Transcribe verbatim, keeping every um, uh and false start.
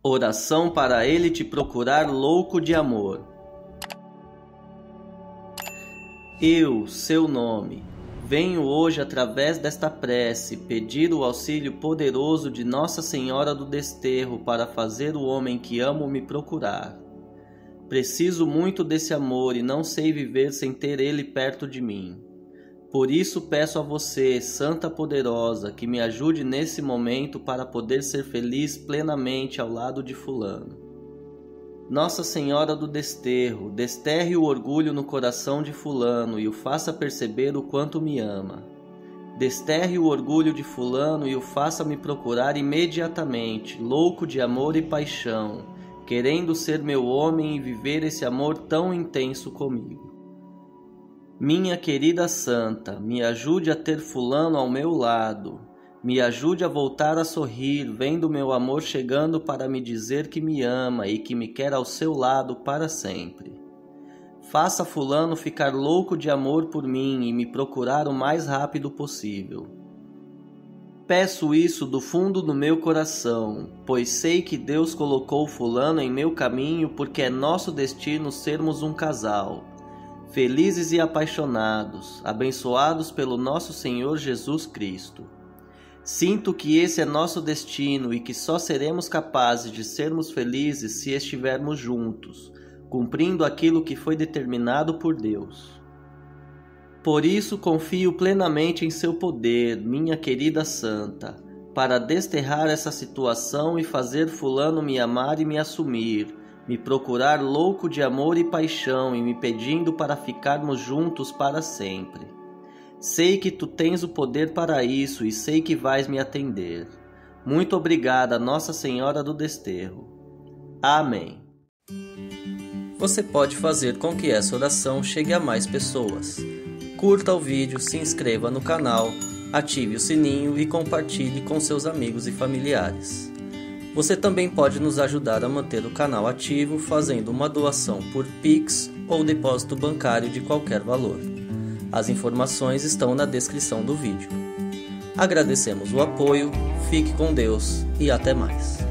Oração para ele te procurar louco de amor. Eu, seu nome, venho hoje através desta prece pedir o auxílio poderoso de Nossa Senhora do Desterro para fazer o homem que amo me procurar. Preciso muito desse amor e não sei viver sem ter ele perto de mim. Por isso peço a você, Santa Poderosa, que me ajude nesse momento para poder ser feliz plenamente ao lado de fulano. Nossa Senhora do Desterro, desterre o orgulho no coração de fulano e o faça perceber o quanto me ama. Desterre o orgulho de fulano e o faça me procurar imediatamente, louco de amor e paixão, querendo ser meu homem e viver esse amor tão intenso comigo. Minha querida Santa, me ajude a ter fulano ao meu lado. Me ajude a voltar a sorrir, vendo meu amor chegando para me dizer que me ama e que me quer ao seu lado para sempre. Faça fulano ficar louco de amor por mim e me procurar o mais rápido possível. Peço isso do fundo do meu coração, pois sei que Deus colocou fulano em meu caminho porque é nosso destino sermos um casal. Felizes e apaixonados, abençoados pelo nosso Senhor Jesus Cristo. Sinto que esse é nosso destino e que só seremos capazes de sermos felizes se estivermos juntos, cumprindo aquilo que foi determinado por Deus. Por isso confio plenamente em seu poder, minha querida Santa, para desterrar essa situação e fazer fulano me amar e me assumir, me procurar louco de amor e paixão e me pedindo para ficarmos juntos para sempre. Sei que tu tens o poder para isso e sei que vais me atender. Muito obrigada, Nossa Senhora do Desterro. Amém. Você pode fazer com que essa oração chegue a mais pessoas. Curta o vídeo, se inscreva no canal, ative o sininho e compartilhe com seus amigos e familiares. Você também pode nos ajudar a manter o canal ativo fazendo uma doação por Pix ou depósito bancário de qualquer valor. As informações estão na descrição do vídeo. Agradecemos o apoio, fique com Deus e até mais.